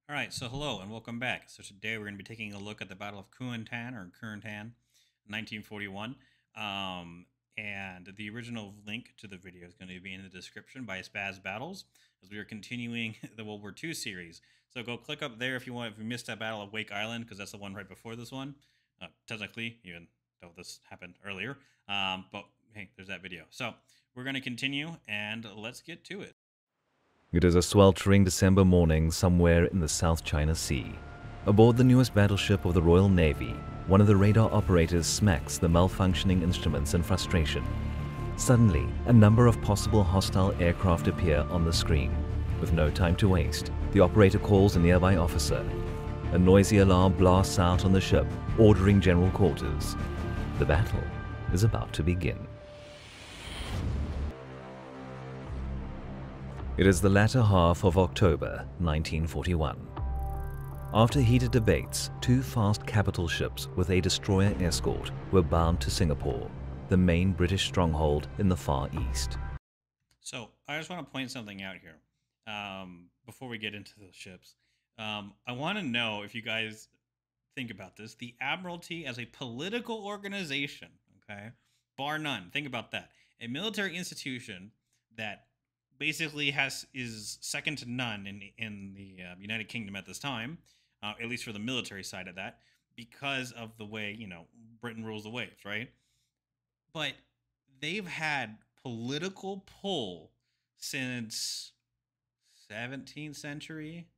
Alright, so hello and welcome back. So today we're going to be taking a look at the Battle of Kuantan, 1941. And the original link to the video is going to be in the description by Spaz Battles, as we are continuing the World War II series. So go click up there if you want, if you missed that Battle of Wake Island, because that's the one right before this one. Technically, even though this happened earlier. But hey, there's that video. So we're going to continue, and let's get to it. It is a sweltering December morning somewhere in the South China Sea. Aboard the newest battleship of the Royal Navy, one of the radar operators smacks the malfunctioning instruments in frustration. Suddenly, a number of possible hostile aircraft appear on the screen. With no time to waste, the operator calls a nearby officer. A noisy alarm blasts out on the ship, ordering general quarters. The battle is about to begin. It is the latter half of October 1941. After heated debates, two fast capital ships with a destroyer escort were bound to Singapore, the main British stronghold in the Far East. So I just want to point something out here before we get into the ships. I want to know if you guys think about this. The Admiralty as a political organization, okay, bar none. Think about that. A military institution that basically is second to none in the United Kingdom at this time, at least for the military side of that, because of the way Britain rules the waves, right? But they've had political pull since 17th century,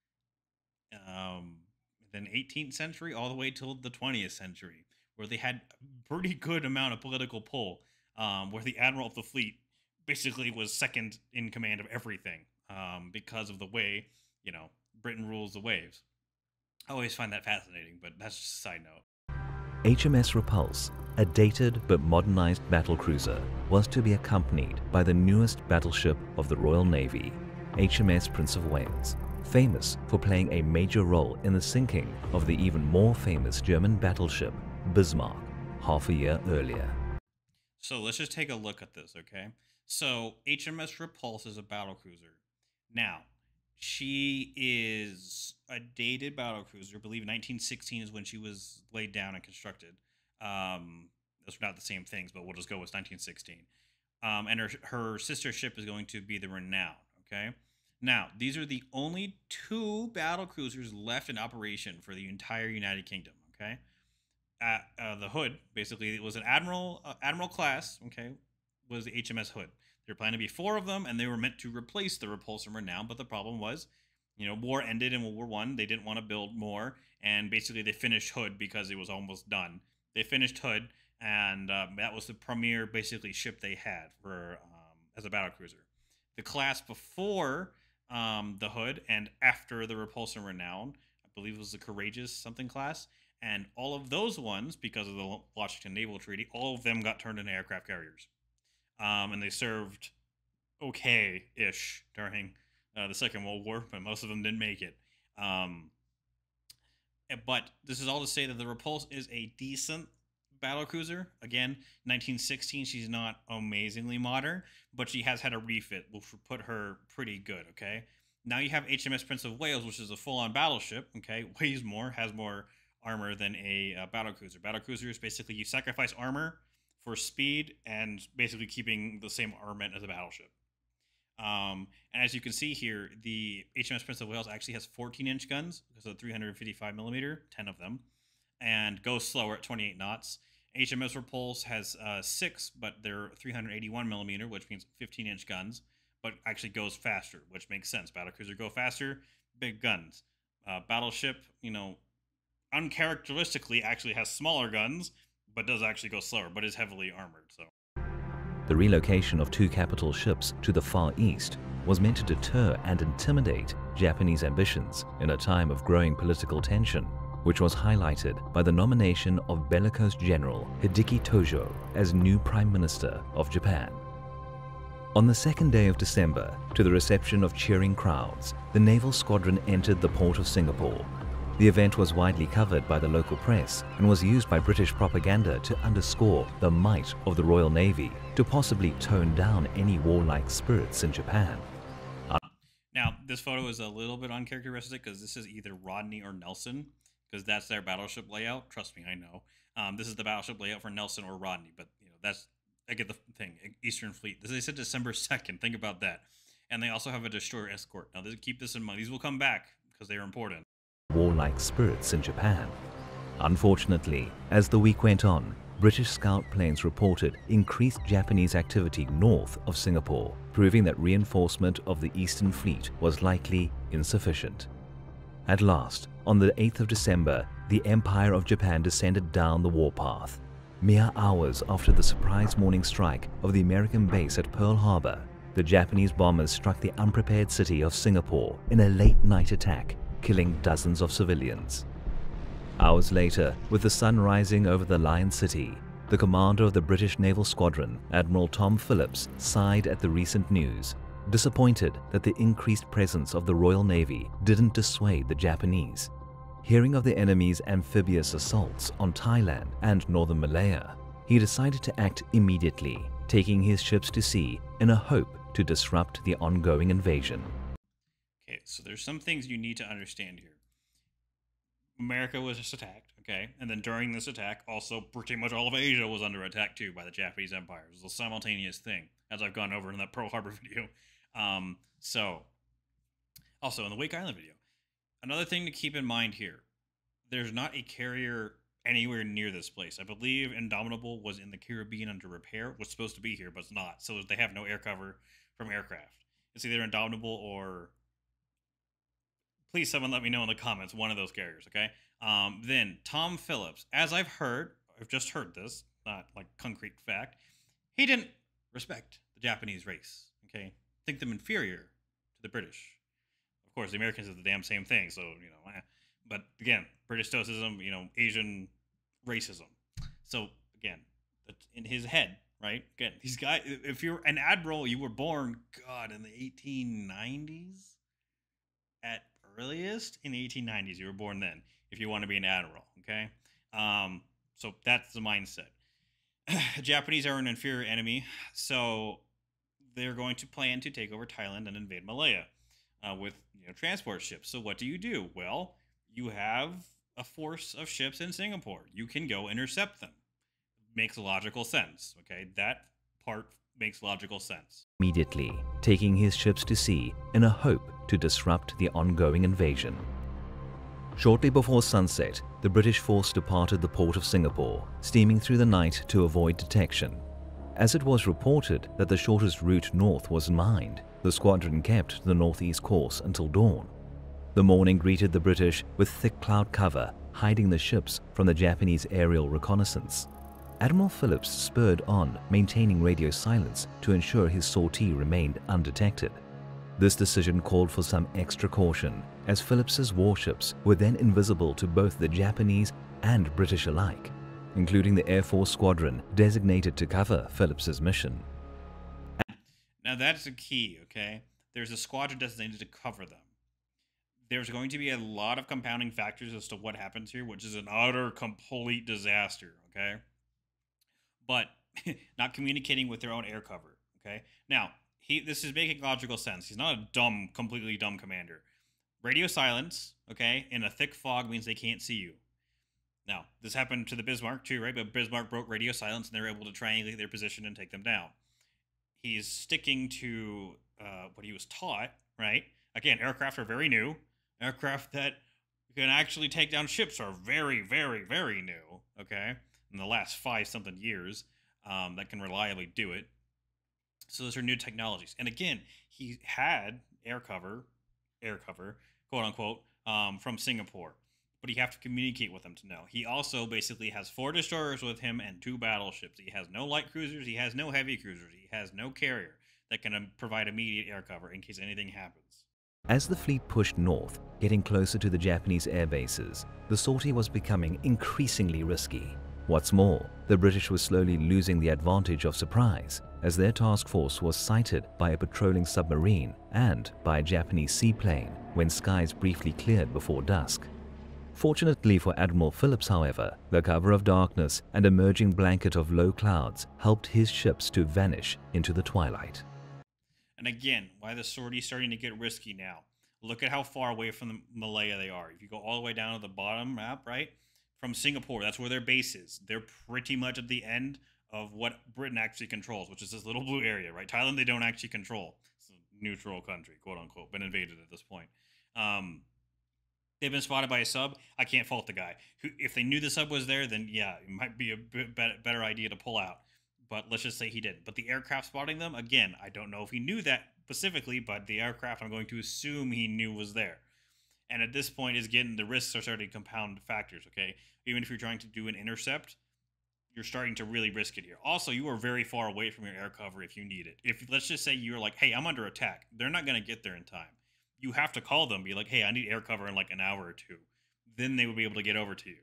then 18th century, all the way till the 20th century, where they had a pretty good amount of political pull, where the admiral of the fleet basically was second in command of everything, because of the way Britain rules the waves. I always find that fascinating, but that's just a side note. HMS Repulse, a dated but modernized battlecruiser, was to be accompanied by the newest battleship of the Royal Navy, HMS Prince of Wales, famous for playing a major role in the sinking of the even more famous German battleship Bismarck half a year earlier. So let's just take a look at this, okay? So HMS Repulse is a battlecruiser. Now, she is a dated battlecruiser. I believe 1916 is when she was laid down and constructed. Those are not the same things, but we'll just go with 1916. And her sister ship is going to be the Renown, okay? Now, these are the only two battlecruisers left in operation for the entire United Kingdom, okay? The Hood, basically, it was an admiral class, okay, was the HMS Hood. There were planning to be four of them, and they were meant to replace the Repulse and Renown, but the problem was, war ended in World War I. They didn't want to build more, and basically they finished Hood because it was almost done. They finished Hood, and that was the premier, basically, ship they had for as a battlecruiser. The class before the Hood and after the Repulse and Renown, I believe it was the Courageous something class, and all of those ones, because of the Washington Naval Treaty, all of them got turned into aircraft carriers. And they served okay-ish during the Second World War, but most of them didn't make it. But this is all to say that the Repulse is a decent battlecruiser. Again, 1916, she's not amazingly modern, but she has had a refit, which would put her pretty good, okay? Now you have HMS Prince of Wales, which is a full-on battleship, okay? Weighs more, has more armor than a battlecruiser. Battlecruiser is basically you sacrifice armor for speed and basically keeping the same armament as a battleship. And as you can see here, the HMS Prince of Wales actually has 14-inch guns because of the 355 millimeter, 10 of them, and goes slower at 28 knots. HMS Repulse has 6, but they're 381 millimeter, which means 15-inch guns, but actually goes faster, which makes sense. Battlecruiser go faster, big guns. Battleship, uncharacteristically actually has smaller guns, but does actually go slower, but is heavily armored. So the relocation of two capital ships to the Far East was meant to deter and intimidate Japanese ambitions in a time of growing political tension, which was highlighted by the nomination of bellicose General Hideki Tojo as new Prime Minister of Japan. On the second day of December, to the reception of cheering crowds, the naval squadron entered the port of Singapore. The event was widely covered by the local press and was used by British propaganda to underscore the might of the Royal Navy, to possibly tone down any warlike spirits in Japan. Now, this photo is a little bit uncharacteristic because this is either Rodney or Nelson, because that's their battleship layout. Trust me, I know. This is the battleship layout for Nelson or Rodney, but that's, I get the thing. Eastern Fleet. They said December 2nd. Think about that. And they also have a destroyer escort. Now, keep this in mind. These will come back because they are important. Warlike spirits in Japan. Unfortunately, as the week went on, British scout planes reported increased Japanese activity north of Singapore, proving that reinforcement of the Eastern Fleet was likely insufficient. At last, on the 8th of December, the Empire of Japan descended down the warpath. Mere hours after the surprise morning strike of the American base at Pearl Harbor, the Japanese bombers struck the unprepared city of Singapore in a late-night attack, killing dozens of civilians. Hours later, with the sun rising over the Lion City, the commander of the British Naval Squadron, Admiral Tom Phillips, sighed at the recent news, disappointed that the increased presence of the Royal Navy didn't dissuade the Japanese. Hearing of the enemy's amphibious assaults on Thailand and northern Malaya, he decided to act immediately, taking his ships to sea in a hope to disrupt the ongoing invasion. Okay, so there's some things you need to understand here. America was just attacked, okay? And then during this attack, also pretty much all of Asia was under attack too by the Japanese Empire. It was a simultaneous thing, as I've gone over in that Pearl Harbor video. Also in the Wake Island video. Another thing to keep in mind here, there's not a carrier anywhere near this place. I believe Indomitable was in the Caribbean under repair, was supposed to be here, but it's not. So they have no air cover from aircraft. It's either Indomitable or... Please, someone let me know in the comments, one of those carriers, okay? Then, Tom Phillips, as I've just heard this, not like concrete fact, he didn't respect the Japanese race, okay? Think them inferior to the British. Of course, the Americans are the damn same thing, so, but again, British stoicism, Asian racism. So, again, that's in his head, right? Again, these guys, if you're an admiral, you were born, God, in the 1890s? At earliest in the 1890s, you were born then if you want to be an admiral, okay? So that's the mindset. Japanese are an inferior enemy, so they're going to plan to take over Thailand and invade Malaya with transport ships. So what do? Well, you have a force of ships in Singapore. You can go intercept them. Makes logical sense, okay? That part makes logical sense. Immediately, taking his ships to sea in a hope to disrupt the ongoing invasion. Shortly before sunset, the British force departed the port of Singapore, steaming through the night to avoid detection. As it was reported that the shortest route north was mined, the squadron kept the northeast course until dawn. The morning greeted the British with thick cloud cover, hiding the ships from the Japanese aerial reconnaissance. Admiral Phillips spurred on, maintaining radio silence to ensure his sortie remained undetected. This decision called for some extra caution, as Phillips's warships were then invisible to both the Japanese and British alike, including the Air Force squadron designated to cover Phillips's mission. Now that's the key, okay? There's a squadron designated to cover them. There's going to be a lot of compounding factors as to what happens here, which is an utter, complete disaster, okay? But not communicating with their own air cover, okay? Now, this is making logical sense. He's not a completely dumb commander. Radio silence, okay, in a thick fog means they can't see you. Now, this happened to the Bismarck too, right? But Bismarck broke radio silence and they were able to triangulate their position and take them down. He's sticking to what he was taught, right? Again, aircraft are very new. Aircraft that can actually take down ships are very, very, very new, okay? In the last 5-something years, that can reliably do it. So those are new technologies. And again, he had air cover, quote unquote, from Singapore. But you have to communicate with him to know. He also basically has 4 destroyers with him and 2 battleships. He has no light cruisers. He has no heavy cruisers. He has no carrier that can provide immediate air cover in case anything happens. As the fleet pushed north, getting closer to the Japanese air bases, the sortie was becoming increasingly risky. What's more, the British were slowly losing the advantage of surprise, as their task force was sighted by a patrolling submarine and by a Japanese seaplane when skies briefly cleared before dusk. Fortunately for Admiral Phillips, however, the cover of darkness and emerging blanket of low clouds helped his ships to vanish into the twilight. And again, why the sortie's starting to get risky now. Look at how far away from the Malaya they are. If you go all the way down to the bottom map, right, from Singapore, that's where their base is. They're pretty much at the end of what Britain actually controls, which is this little blue area, right? Thailand, they don't actually control. It's a neutral country, quote unquote, been invaded at this point. They've been spotted by a sub. I can't fault the guy. If they knew the sub was there, then yeah, it might be a bit better idea to pull out. But let's just say he didn't. But the aircraft spotting them, again, I don't know if he knew that specifically, but the aircraft I'm going to assume he knew was there. And at this point, is getting the risks are starting to compound factors, okay? Even if you're trying to do an intercept, you're starting to really risk it here. Also, you are very far away from your air cover if you need it. If let's just say you're like, hey, I'm under attack, they're not going to get there in time. You have to call them, be like, hey, I need air cover in like an hour or two. Then they will be able to get over to you.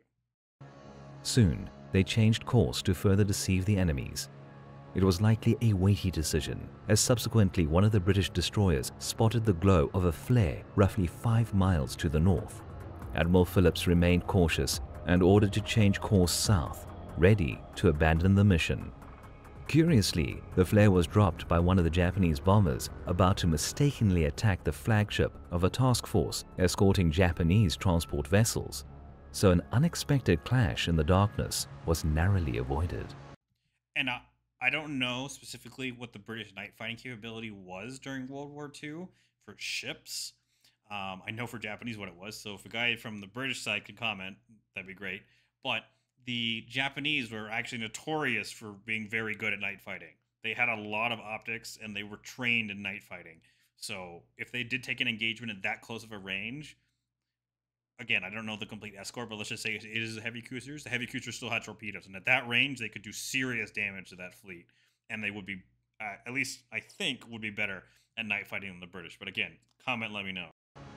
Soon, they changed course to further deceive the enemies. It was likely a weighty decision, as subsequently one of the British destroyers spotted the glow of a flare roughly 5 miles to the north. Admiral Phillips remained cautious and ordered to change course south, ready to abandon the mission. Curiously, the flare was dropped by one of the Japanese bombers about to mistakenly attack the flagship of a task force escorting Japanese transport vessels, so an unexpected clash in the darkness was narrowly avoided. And I don't know specifically what the British night fighting capability was during World War II for ships. I know for Japanese what it was, so if a guy from the British side could comment, that'd be great. But the Japanese were actually notorious for being very good at night fighting. They had a lot of optics and they were trained in night fighting. So if they did take an engagement at that close of a range, again, I don't know the complete escort, but let's just say it is heavy cruisers. The heavy cruisers still had torpedoes, and at that range, they could do serious damage to that fleet, and they would be, at least I think, would be better at night fighting than the British. But again, comment, let me know.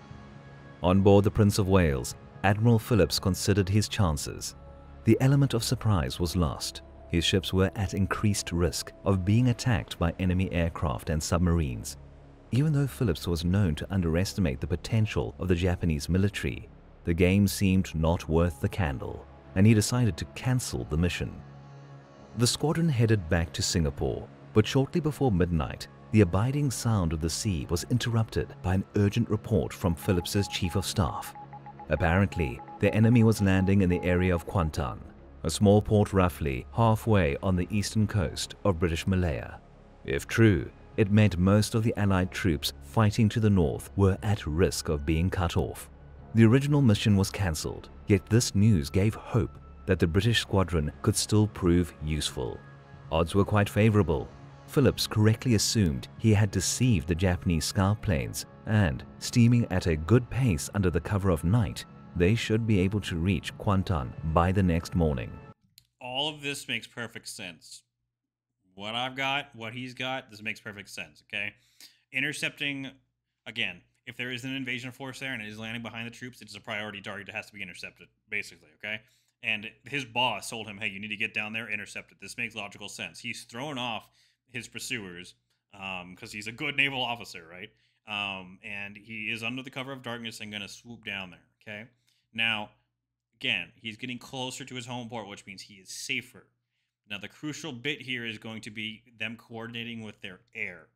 On board the Prince of Wales, Admiral Phillips considered his chances. The element of surprise was lost. His ships were at increased risk of being attacked by enemy aircraft and submarines. Even though Phillips was known to underestimate the potential of the Japanese military, the game seemed not worth the candle, and he decided to cancel the mission. The squadron headed back to Singapore, but shortly before midnight, the abiding sound of the sea was interrupted by an urgent report from Phillips's chief of staff. Apparently, the enemy was landing in the area of Kuantan, a small port roughly halfway on the eastern coast of British Malaya. If true, it meant most of the Allied troops fighting to the north were at risk of being cut off. The original mission was cancelled, yet this news gave hope that the British squadron could still prove useful. Odds were quite favourable. Phillips correctly assumed he had deceived the Japanese scout planes, and, steaming at a good pace under the cover of night, they should be able to reach Kuantan by the next morning. All of this makes perfect sense. What I've got, what he's got, this makes perfect sense, okay? Intercepting, again, if there is an invasion force there and it is landing behind the troops, it's a priority target that has to be intercepted, basically, okay? And his boss told him, hey, you need to get down there, intercept it. This makes logical sense. He's thrown off his pursuers because he's a good naval officer, right? And he is under the cover of darkness and going to swoop down there, okay? Now, again, he's getting closer to his home port, which means he is safer. Now, the crucial bit here is going to be them coordinating with their air.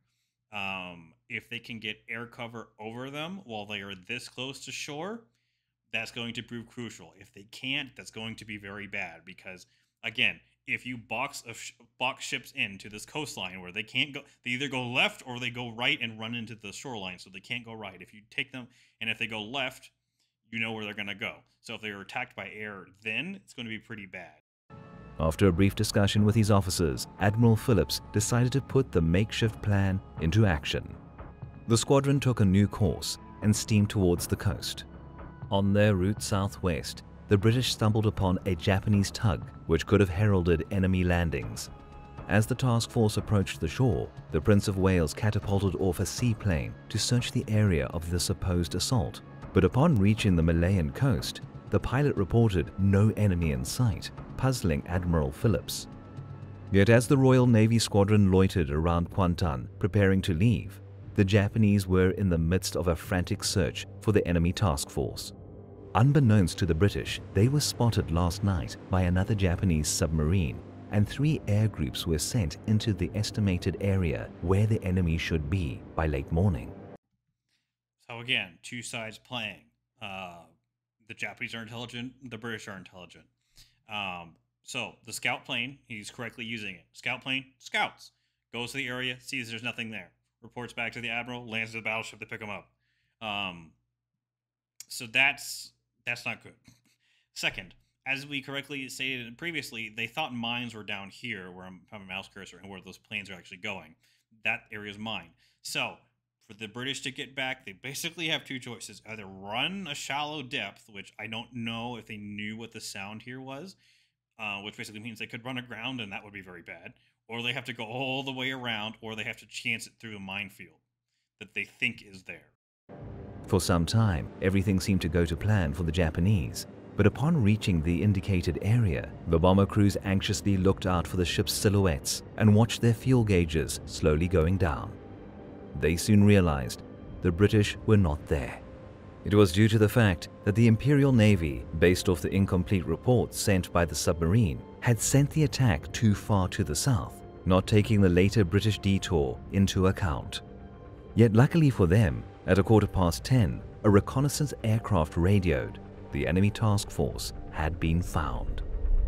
If they can get air cover over them while they are this close to shore, that's going to prove crucial. If they can't, that's going to be very bad because, again, if you box ships into this coastline where they can't go, they either go left or they go right and run into the shoreline, so they can't go right. If you take them, and if they go left, you know where they're going to go. So if they are attacked by air, then it's going to be pretty bad. After a brief discussion with his officers, Admiral Phillips decided to put the makeshift plan into action. The squadron took a new course and steamed towards the coast. On their route southwest, the British stumbled upon a Japanese tug which could have heralded enemy landings. As the task force approached the shore, the Prince of Wales catapulted off a seaplane to search the area of the supposed assault. But upon reaching the Malayan coast, the pilot reported no enemy in sight, puzzling Admiral Phillips. Yet as the Royal Navy squadron loitered around Kuantan, preparing to leave, the Japanese were in the midst of a frantic search for the enemy task force. Unbeknownst to the British, they were spotted last night by another Japanese submarine, and 3 air groups were sent into the estimated area where the enemy should be by late morning. So again, two sides playing. The Japanese are intelligent, the British are intelligent. So the scout plane, he's correctly using it. Scout plane, scouts. Goes to the area, sees there's nothing there. Reports back to the admiral, lands the battleship to pick him up. So that's not good. Second, as we correctly stated previously, they thought mines were down here where I'm having a mouse cursor and where those planes are actually going. That area is mine. So for the British to get back, they basically have two choices. Either run a shallow depth, which I don't know if they knew what the sound here was, which basically means they could run aground and that would be very bad, or they have to go all the way around, or they have to chance it through a minefield that they think is there. For some time, everything seemed to go to plan for the Japanese. But upon reaching the indicated area, the bomber crews anxiously looked out for the ship's silhouettes and watched their fuel gauges slowly going down. They soon realized the British were not there. It was due to the fact that the Imperial Navy, based off the incomplete reports sent by the submarine, had sent the attack too far to the south, not taking the later British detour into account. Yet luckily for them, at 10:15, a reconnaissance aircraft radioed the enemy task force had been found.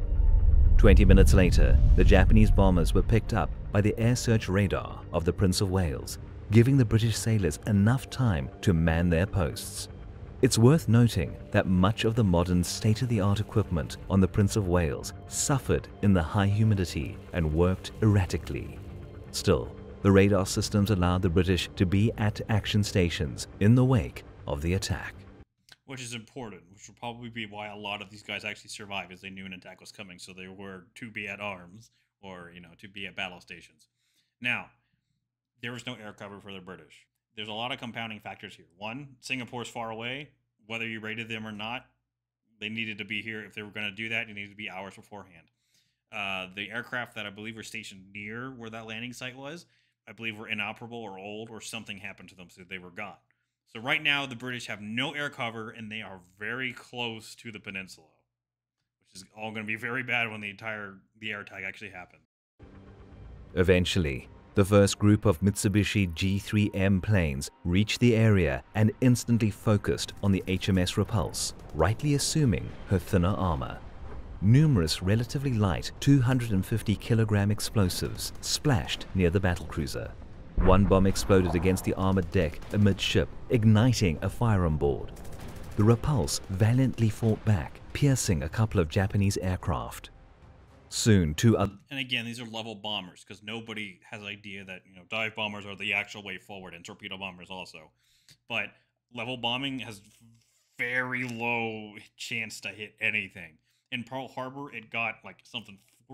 20 minutes later, the Japanese bombers were picked up by the air search radar of the Prince of Wales, giving the British sailors enough time to man their posts. It's worth noting that much of the modern state-of-the-art equipment on the Prince of Wales suffered in the high humidity and worked erratically. Still, the radar systems allowed the British to be at action stations in the wake of the attack. Which is important, which will probably be why a lot of these guys actually survived, as they knew an attack was coming, so they were to be at arms, or, to be at battle stations. Now, there was no air cover for the British. There's a lot of compounding factors here. One, Singapore's far away. Whether you raided them or not, they needed to be here. If they were going to do that, it needed to be hours beforehand. The aircraft that I believe were stationed near where that landing site was, I believe were inoperable or old, or something happened to them, so they were gone. So right now, the British have no air cover, and they are very close to the peninsula, which is all going to be very bad when the air attack actually happens. Eventually, the first group of Mitsubishi G3M planes reached the area and instantly focused on the HMS Repulse, rightly assuming her thinner armor. Numerous relatively light 250-kilogram explosives splashed near the battlecruiser. One bomb exploded against the armored deck amidship, igniting a fire on board. The Repulse valiantly fought back, piercing a couple of Japanese aircraft. Soon, two other... And again, these are level bombers, because nobody has idea that, dive bombers are the actual way forward, and torpedo bombers also. But level bombing has very low chance to hit anything. In Pearl Harbor, it got something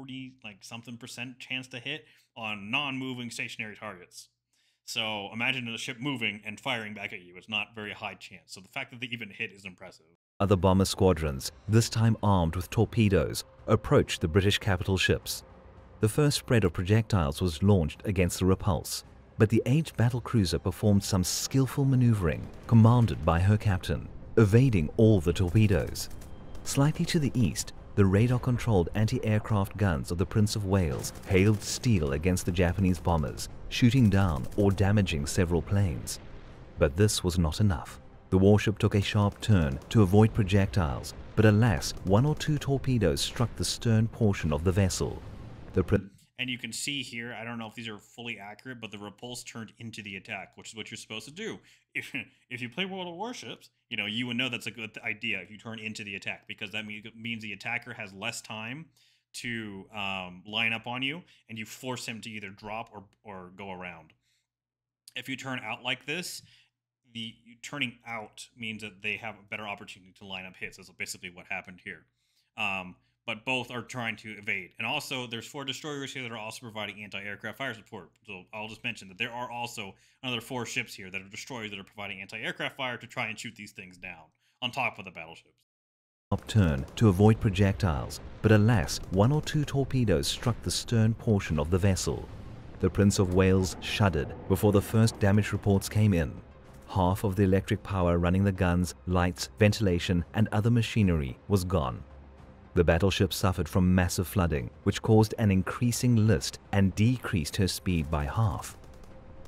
40% chance to hit on non-moving stationary targets. So imagine a ship moving and firing back at you. It's not very high chance. So the fact that they even hit is impressive. Other bomber squadrons, this time armed with torpedoes, approached the British capital ships. The first spread of projectiles was launched against the Repulse, but the aged battlecruiser performed some skillful maneuvering, commanded by her captain, evading all the torpedoes. Slightly to the east, the radar-controlled anti-aircraft guns of the Prince of Wales hailed steel against the Japanese bombers, shooting down or damaging several planes. But this was not enough. The warship took a sharp turn to avoid projectiles, but alas, one or two torpedoes struck the stern portion of the vessel. And you can see here, I don't know if these are fully accurate, but the Repulse turned into the attack, which is what you're supposed to do. If you play World of Warships, you would know that's a good idea if you turn into the attack, because that means the attacker has less time to line up on you, and you force him to either drop or go around. If you turn out like this, the turning out means that they have a better opportunity to line up hits. That's basically what happened here. But both are trying to evade. And also, there's 4 destroyers here that are also providing anti-aircraft fire support. So I'll just mention that there are also another 4 ships here that are destroyers that are providing anti-aircraft fire to try and shoot these things down on top of the battleships. Turn to avoid projectiles, but alas, one or two torpedoes struck the stern portion of the vessel. The Prince of Wales shuddered before the first damage reports came in. Half of the electric power running the guns, lights, ventilation, and other machinery was gone. The battleship suffered from massive flooding, which caused an increasing list and decreased her speed by half.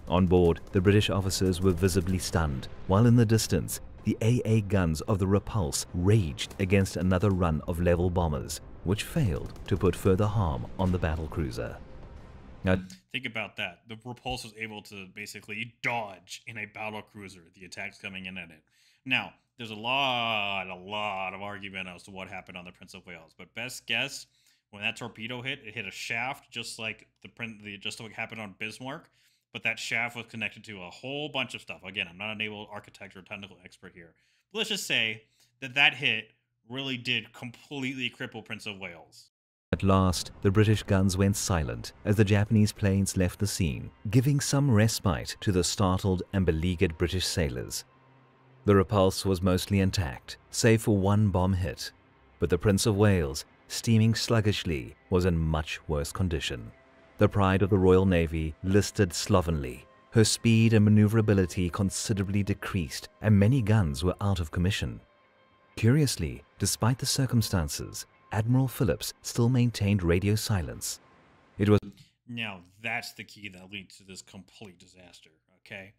On board, the British officers were visibly stunned, while in the distance, the AA guns of the Repulse raged against another run of level bombers, which failed to put further harm on the battlecruiser. Now, Think about that. The Repulse was able to basically dodge in a battle cruiser the attacks coming in at it. Now, there's a lot of argument as to what happened on the Prince of Wales, but best guess, when that torpedo hit, it hit a shaft just like just like happened on Bismarck, but that shaft was connected to a whole bunch of stuff. Again, I'm not a naval architect or technical expert here, but let's just say that hit really did completely cripple Prince of Wales. at last, the British guns went silent as the Japanese planes left the scene, giving some respite to the startled and beleaguered British sailors. The Repulse was mostly intact, save for one bomb hit, but the Prince of Wales, steaming sluggishly, was in much worse condition. The pride of the Royal Navy listed slovenly. Her speed and maneuverability considerably decreased, and many guns were out of commission. Curiously, despite the circumstances, Admiral Phillips still maintained radio silence. It was Now, that's the key that leads to this complete disaster, okay?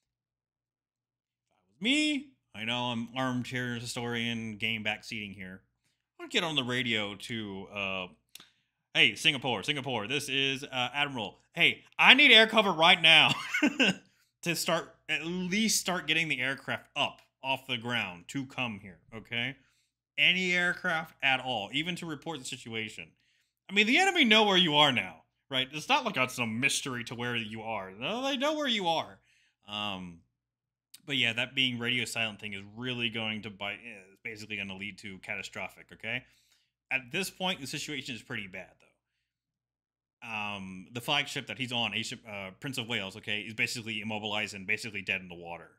If that was me, I know I'm armchair historian, game back seating here. I'd get on the radio to, hey, Singapore, this is Admiral. Hey, I need air cover right now to at least start getting the aircraft up off the ground to come here, okay? Any aircraft at all, even to report the situation. I mean, the enemy know where you are now, right? It's not like it's some mystery to where you are. No, they know where you are. But yeah, that being radio silent thing is really going to is basically going to lead to catastrophic, okay? At this point, the situation is pretty bad, though. The flagship that he's on, Prince of Wales, okay, is basically immobilized and basically dead in the water.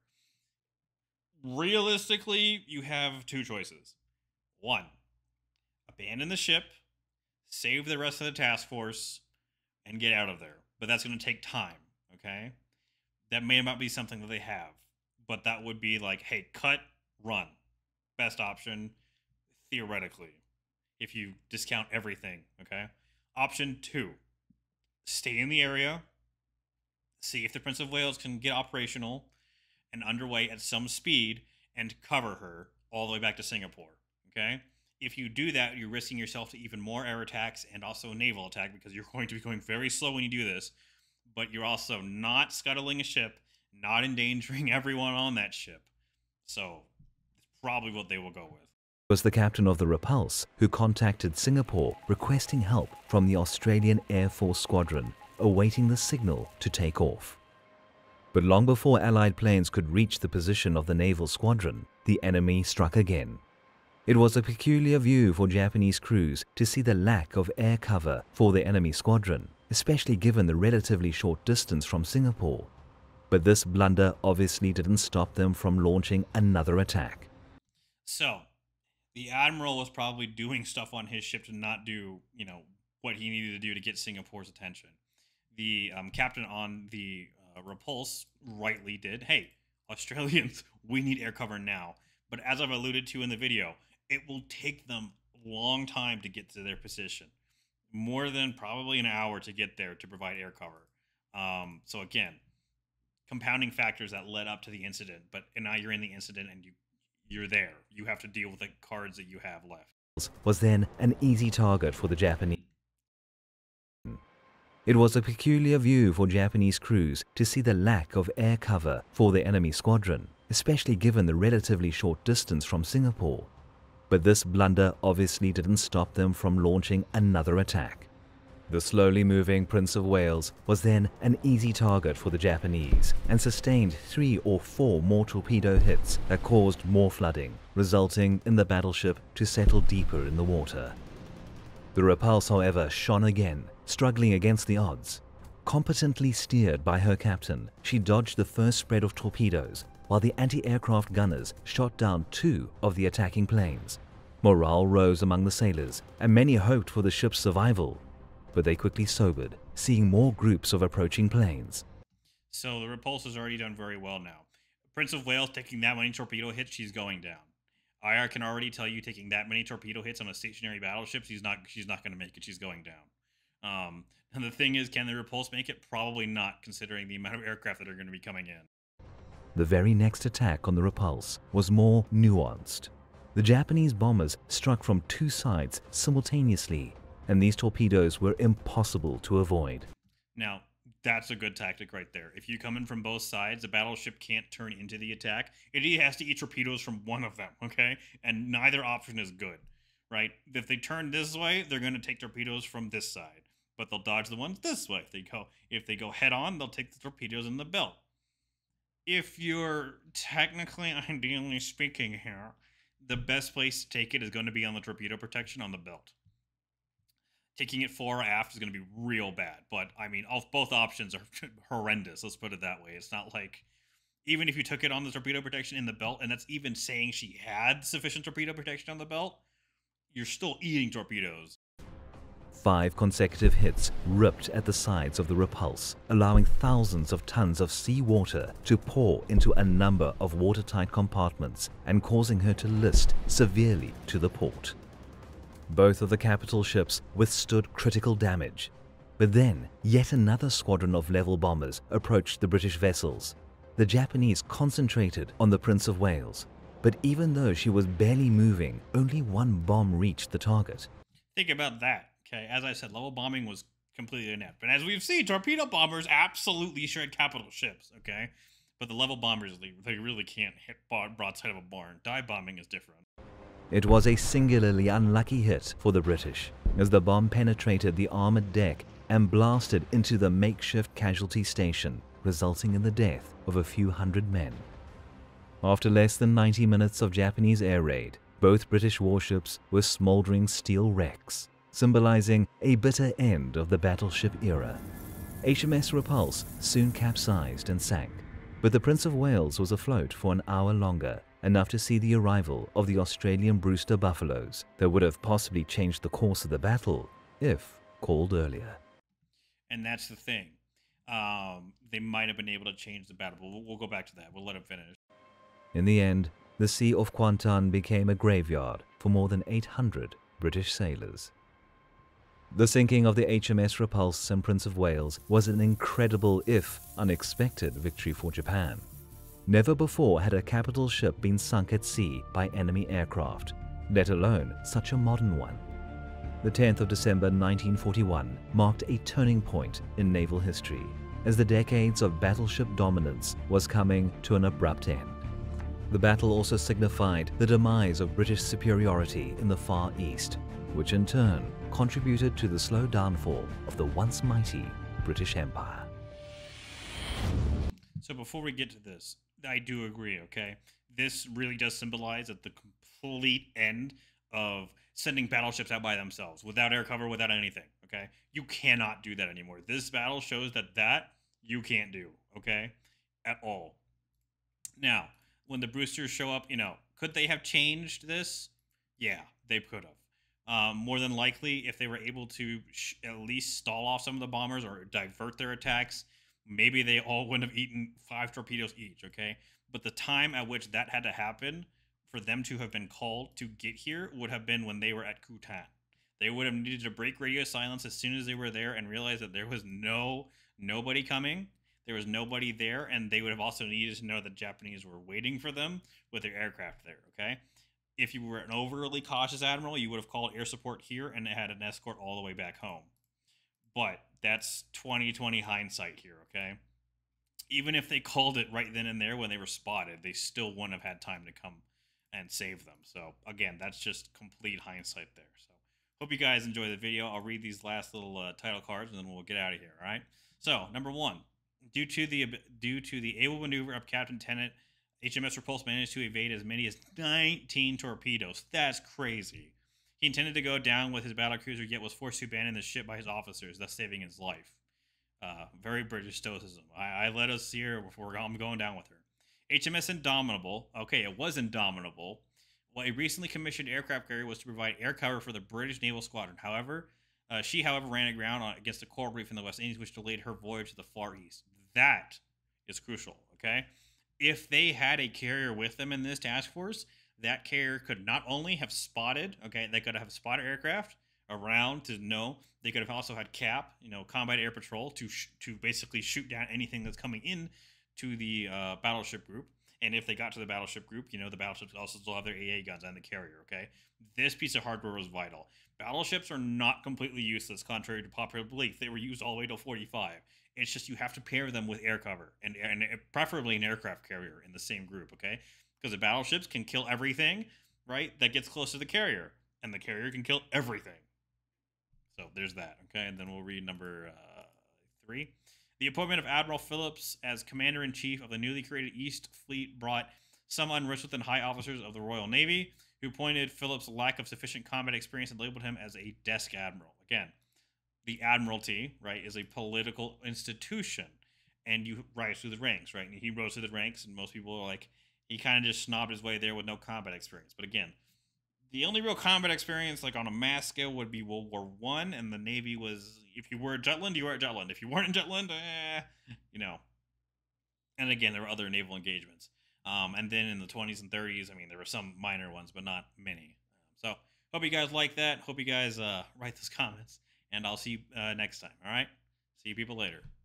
Realistically, you have two choices. One, abandon the ship, save the rest of the task force, and get out of there. But that's going to take time, okay? That may not be something that they have. But that would be like, hey, cut, run. Best option, theoretically, if you discount everything, okay? Option 2, stay in the area, see if the Prince of Wales can get operational and underway at some speed, and cover her all the way back to Singapore, okay? If you do that, you're risking yourself to even more air attacks and also naval attack because you're going to be going very slow when you do this, but you're also not scuttling a ship, not endangering everyone on that ship. So, it's probably what they will go with. Was the captain of the Repulse who contacted Singapore requesting help from the Australian Air Force Squadron, awaiting the signal to take off. But long before Allied planes could reach the position of the naval squadron, the enemy struck again. It was a peculiar view for Japanese crews to see the lack of air cover for the enemy squadron, especially given the relatively short distance from Singapore. But this blunder obviously didn't stop them from launching another attack. So, the Admiral was probably doing stuff on his ship to not do, what he needed to do to get Singapore's attention. The captain on the Repulse rightly did, hey, Australians, we need air cover now. But as I've alluded to in the video, it will take them a long time to get to their position. More than probably an hour to get there to provide air cover. So again, compounding factors that led up to the incident, but now you're in the incident and you're there. You have to deal with the cards that you have left. Was then an easy target for the Japanese. It was a peculiar view for Japanese crews to see the lack of air cover for the enemy squadron, especially given the relatively short distance from Singapore. But this blunder obviously didn't stop them from launching another attack. The slowly moving Prince of Wales was then an easy target for the Japanese and sustained 3 or 4 more torpedo hits that caused more flooding, resulting in the battleship to settle deeper in the water. The Repulse, however, shone again, struggling against the odds. Competently steered by her captain, she dodged the first spread of torpedoes, while the anti-aircraft gunners shot down 2 of the attacking planes. Morale rose among the sailors, and many hoped for the ship's survival. But they quickly sobered, seeing more groups of approaching planes. So the Repulse has already done very well now. Prince of Wales taking that many torpedo hits, she's going down. IR can already tell you taking that many torpedo hits on a stationary battleship, she's not going to make it. She's going down. And the thing is, can the repulse make it? Probably not, considering the amount of aircraft that are going to be coming in. The very next attack on the repulse was more nuanced. The Japanese bombers struck from two sides simultaneously, and these torpedoes were impossible to avoid. Now, that's a good tactic right there. If you come in from both sides, the battleship can't turn into the attack. It has to eat torpedoes from one of them, okay? And neither option is good, right? If they turn this way, they're going to take torpedoes from this side, but they'll dodge the ones this way. If they go head on, they'll take the torpedoes in the belt. If you're technically, ideally speaking here, the best place to take it is going to be on the torpedo protection on the belt. Taking it fore or aft is going to be real bad. But, I mean, both options are horrendous. Let's put it that way. It's not like, even if you took it on the torpedo protection in the belt, and that's even saying she had sufficient torpedo protection on the belt, you're still eating torpedoes. 5 consecutive hits ripped at the sides of the repulse, allowing thousands of tons of seawater to pour into a number of watertight compartments and causing her to list severely to the port. Both of the capital ships withstood critical damage, but then yet another squadron of level bombers approached the British vessels. The Japanese concentrated on the Prince of Wales, but even though she was barely moving, only one bomb reached the target. Think about that. Okay, as I said, level bombing was completely inept. And as we've seen, torpedo bombers absolutely shred capital ships, okay? But the level bombers, they really can't hit broadside of a barn. Dive bombing is different. It was a singularly unlucky hit for the British, as the bomb penetrated the armored deck and blasted into the makeshift casualty station, resulting in the death of a few hundred men. After less than 90 minutes of Japanese air raid, both British warships were smoldering steel wrecks, symbolizing a bitter end of the battleship era. HMS Repulse soon capsized and sank, but the Prince of Wales was afloat for an hour longer, enough to see the arrival of the Australian Brewster Buffaloes that would have possibly changed the course of the battle if called earlier. And that's the thing. They might have been able to change the battle, but we'll go back to that. We'll let him finish. In the end, the Sea of Kuantan became a graveyard for more than 800 British sailors. The sinking of the HMS Repulse and Prince of Wales was an incredible, if unexpected, victory for Japan. Never before had a capital ship been sunk at sea by enemy aircraft, let alone such a modern one. The 10th of December 1941 marked a turning point in naval history, as the decades of battleship dominance was coming to an abrupt end. The battle also signified the demise of British superiority in the Far East, which in turn contributed to the slow downfall of the once mighty British Empire. So before we get to this, I do agree, okay? This really does symbolize at the complete end of sending battleships out by themselves, without air cover, without anything, okay? You cannot do that anymore. This battle shows that you can't do, okay? At all. Now, when the Brewsters show up, could they have changed this? Yeah, they could have. More than likely, if they were able to at least stall off some of the bombers or divert their attacks, maybe they all wouldn't have eaten 5 torpedoes each, okay? But the time at which that had to happen for them to have been called to get here would have been when they were at Kuantan. They would have needed to break radio silence as soon as they were there and realize that there was nobody coming. There was nobody there, and they would have also needed to know that Japanese were waiting for them with their aircraft there, okay? If you were an overly cautious admiral, you would have called air support here and had an escort all the way back home. But that's 2020 hindsight here, okay? Even if they called it right then and there when they were spotted, they still wouldn't have had time to come and save them. So, again, that's just complete hindsight there. So, hope you guys enjoy the video. I'll read these last little title cards, and then we'll get out of here, all right? So, number 1, due to the able maneuver of Captain Tennant, HMS Repulse managed to evade as many as 19 torpedoes. That's crazy. He intended to go down with his battlecruiser, yet was forced to abandon the ship by his officers, thus saving his life. Very British stoicism. I let us see her before I'm going down with her. HMS Indomitable. Okay, it was Indomitable. Well, a recently commissioned aircraft carrier was to provide air cover for the British Naval Squadron. However, she ran aground against a coral reef in the West Indies, which delayed her voyage to the Far East. That is crucial, okay? If they had a carrier with them in this task force, that carrier could not only have spotted, okay, they could have spotted aircraft, around to know. They could have also had CAP, combat air patrol, to basically shoot down anything that's coming in to the battleship group. And if they got to the battleship group, the battleships also still have their AA guns and the carrier. Okay, this piece of hardware was vital. Battleships are not completely useless, contrary to popular belief. They were used all the way till 45. It's just you have to pair them with air cover and preferably an aircraft carrier in the same group. Okay, because the battleships can kill everything, right? That gets close to the carrier, and the carrier can kill everything. So there's that. Okay, and then we'll read number 3. The appointment of Admiral Phillips as Commander in Chief of the newly created East Fleet brought some unrest within high officers of the Royal Navy, who pointed Phillips' lack of sufficient combat experience and labeled him as a desk admiral. Again, the Admiralty, right, is a political institution, and you rise through the ranks, right? And he rose through the ranks, and most people are like, he kind of just snobbed his way there with no combat experience. But again, the only real combat experience, like on a mass scale, would be World War One, and the Navy was, if you were at Jutland, you were at Jutland. If you weren't in Jutland, you know. And again, there were other naval engagements. And then in the 20s and 30s, I mean, there were some minor ones, but not many. So hope you guys like that. Hope you guys write those comments, and I'll see you next time. All right, see you people later.